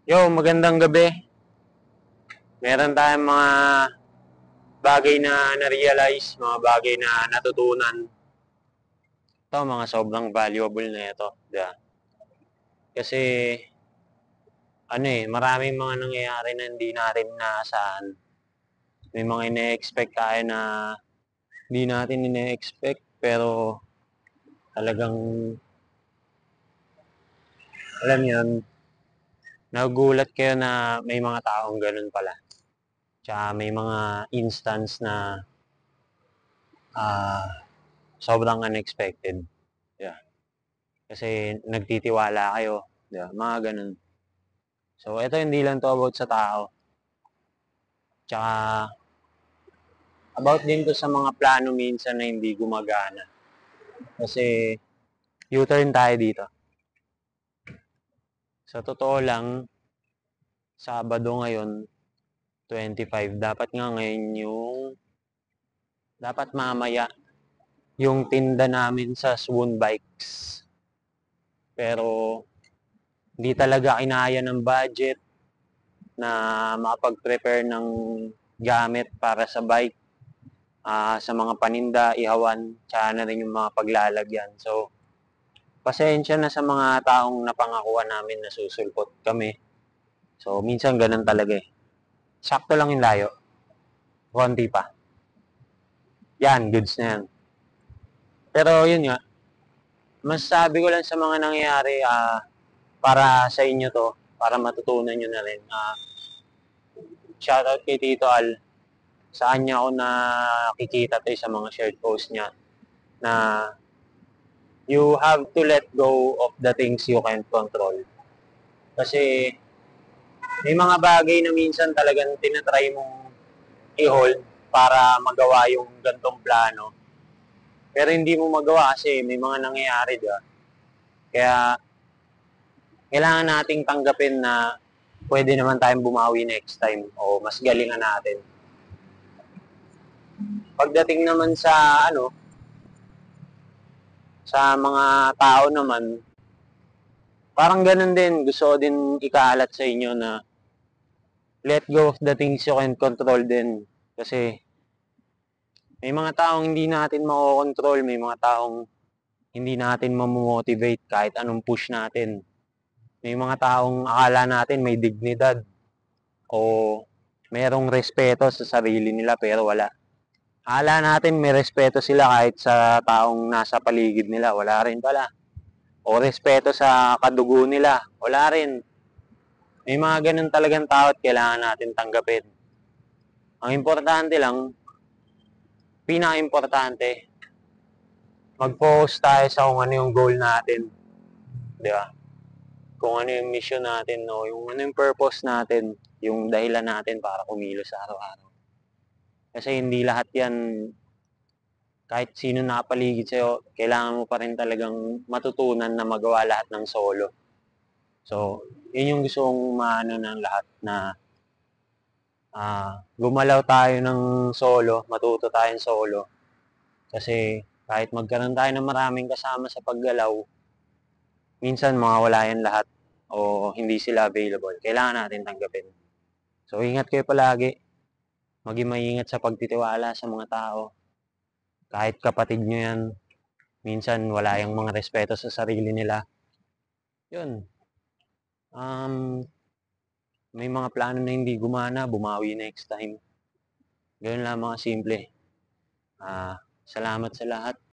Yo, magandang gabi. Meron tayong mga bagay na na-realize, mga bagay na natutunan. Ito, mga sobrang valuable na ito. Diba? Kasi, maraming mga nangyayari na hindi natin inaasahan. May mga ine-expect tayo na hindi natin ine-expect, pero talagang, alam yun, nagugulat kayo na may mga taong ganun pala. Tsaka may mga instance na ah, sobrang unexpected. Yeah. Kasi nagtitiwala kayo, 'di ba? Mga gano'n. So ito hindi lang 'to about sa tao, tsaka about din 'to sa mga plano minsan na hindi gumagana. Kasi U-turn tayo dito. Sa totoo lang, Sabado ngayon, 25, dapat nga ngayon dapat mamaya yung tinda namin sa Swoon Bikes. Pero hindi talaga kinaya ng budget na makapag-prepare ng gamit para sa bike, sa mga paninda, ihawan, tsaka na rin yung mga paglalagyan. So, pasensya na sa mga taong napangakuan namin na susulpot kami. So, minsan ganun talaga eh. Sakto lang yung layo. Konti pa. Yan, goods na yan. Pero yun nga, masasabi ko lang sa mga nangyayari, para sa inyo to, para matutunan nyo na rin. Shoutout kay Tito Al. Saan niya ako nakikita to sa mga shared post niya na you have to let go of the things you can't control. Kasi may mga bagay na minsan talagang tinatry mong i-hold para magawa yung gantong plano. Pero hindi mo magawa kasi may mga nangyayari, di ba? Kaya kailangan nating tanggapin na pwede naman tayong bumawi next time o mas galingan natin. Pagdating naman sa sa mga tao naman, parang ganun din. Gusto ko din ikaalat sa inyo na let go of the things you can control din. Kasi may mga taong hindi natin makokontrol, may mga taong hindi natin mamomotivate kahit anong push natin. May mga taong akala natin may dignidad o merong respeto sa sarili nila pero wala. Akala natin may respeto sila kahit sa taong nasa paligid nila, wala rin pala. O respeto sa kadugo nila, wala rin. May mga ganun talagang tao at kailangan natin tanggapin. Ang importante lang, pinaka-importante, mag-focus tayo sa kung ano yung goal natin. Di ba? Kung ano yung mission natin, no? Yung ano yung purpose natin, yung dahilan natin para kumilos sa araw-araw. Kasi hindi lahat yan, kahit sino nakapaligid sa'yo, kailangan mo pa rin talagang matutunan na magawa lahat ng solo. So, yun yung gusto kong maano ng lahat na gumalaw tayo ng solo, matuto tayong solo. Kasi kahit magkaroon tayo ng maraming kasama sa paggalaw, minsan mawawala yan lahat o hindi sila available. Kailangan natin tanggapin. So, ingat kayo palagi. Maging maingat sa pagtitiwala sa mga tao. Kahit kapatid nyo yan, minsan wala yung mga respeto sa sarili nila. Yun. May mga plano na hindi gumana, bumawi next time. Ganun lang mga simple. Salamat sa lahat.